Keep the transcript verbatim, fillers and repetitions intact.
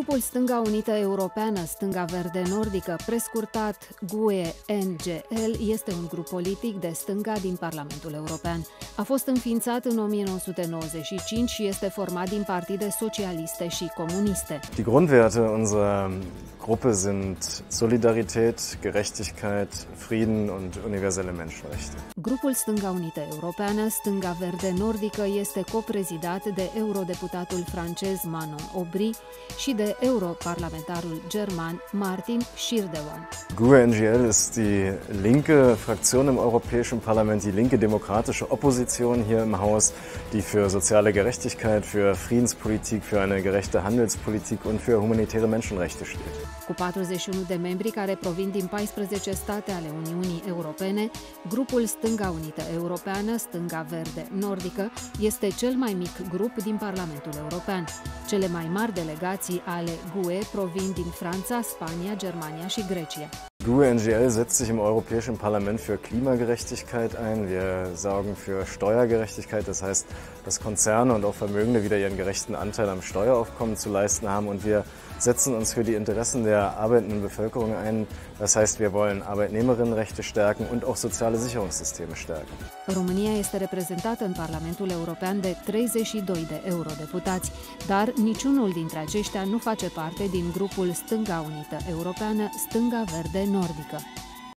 Grupul Stânga Unită Europeană, Stânga Verde Nordică, prescurtat G U E N G L, este un grup politic de stânga din Parlamentul European. A fost înființat în o mie nouă sute nouăzeci și cinci și este format din partide socialiste și comuniste. Die Grundwerte unserer Gruppe sind Solidarität, Gerechtigkeit, Frieden und universelle Menschenrechte. Grupul Stânga Unită Europeană, Stânga Verde Nordică, este coprezidat de eurodeputatul francez Manon Aubry și de europarlamentarul german Martin Schirdewan. G U E N G L ist die linke Fraktion im Europäischen Parlament, die linke demokratische Opposition hier im Haus, die für soziale Gerechtigkeit, für Friedenspolitik, für eine gerechte Handelspolitik und für humanitäre Menschenrechte steht. Cu patruzeci și unu de membri care provin din paisprezece state ale Uniunii Europene, grupul Stânga Unită Europeană, Stânga Verde Nordică, este cel mai mic grup din Parlamentul European. Cele mai mari delegații ale G U E provin din Franța, Spania, Germania și Grecia. G U E N G L setzt sich im Europäischen Parlament für Klimagerechtigkeit ein. Wir sorgen für Steuergerechtigkeit, das heißt, dass Konzerne und auch Vermögende wieder ihren gerechten Anteil am Steueraufkommen zu leisten haben. Und wir setzen uns für die Interessen der arbeitenden Bevölkerung ein. Das heißt, wir wollen Arbeitnehmerinnenrechte stärken und auch soziale Sicherungssysteme stärken. România este reprezentată în Parlamentul European de treizeci și doi de eurodeputați, dar niciunul dintre aceștia nu face parte din grupul Stânga Unită Europeană, Stânga Verde Nordică.